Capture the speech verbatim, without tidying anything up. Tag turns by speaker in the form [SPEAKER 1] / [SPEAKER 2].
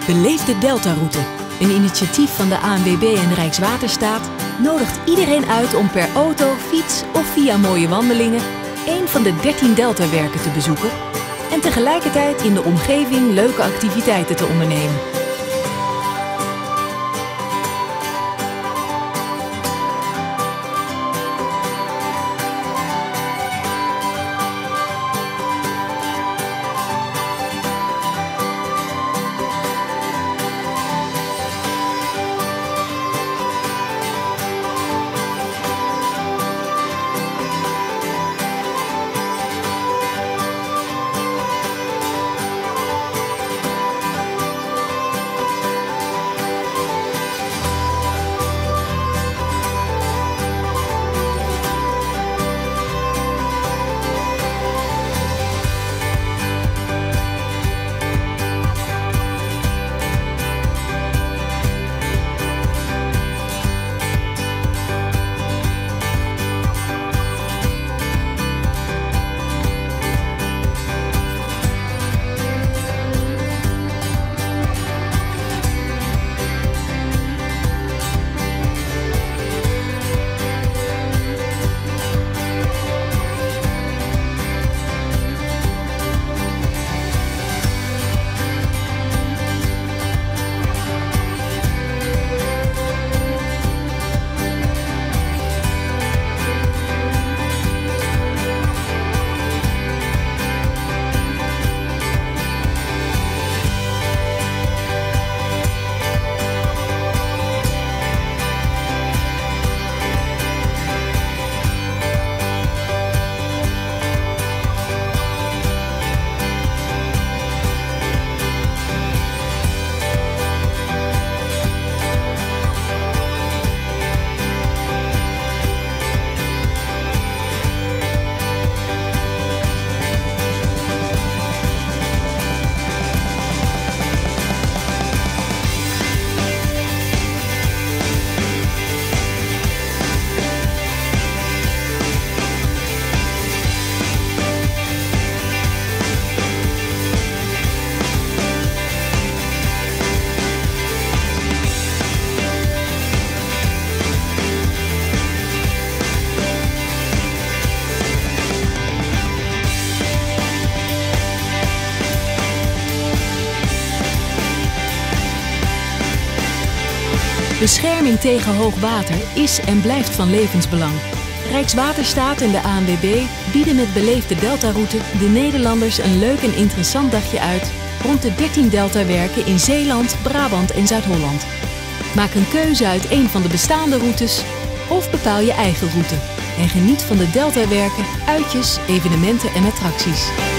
[SPEAKER 1] Beleef de Deltaroute, een initiatief van de A N W B en Rijkswaterstaat, nodigt iedereen uit om per auto, fiets of via mooie wandelingen één van de dertien Deltawerken te bezoeken en tegelijkertijd in de omgeving leuke activiteiten te ondernemen. Bescherming tegen hoog water is en blijft van levensbelang. Rijkswaterstaat en de A N W B bieden met Beleef de Deltaroute de Nederlanders een leuk en interessant dagje uit rond de dertien Deltawerken in Zeeland, Brabant en Zuid-Holland. Maak een keuze uit een van de bestaande routes of bepaal je eigen route en geniet van de Deltawerken, uitjes, evenementen en attracties.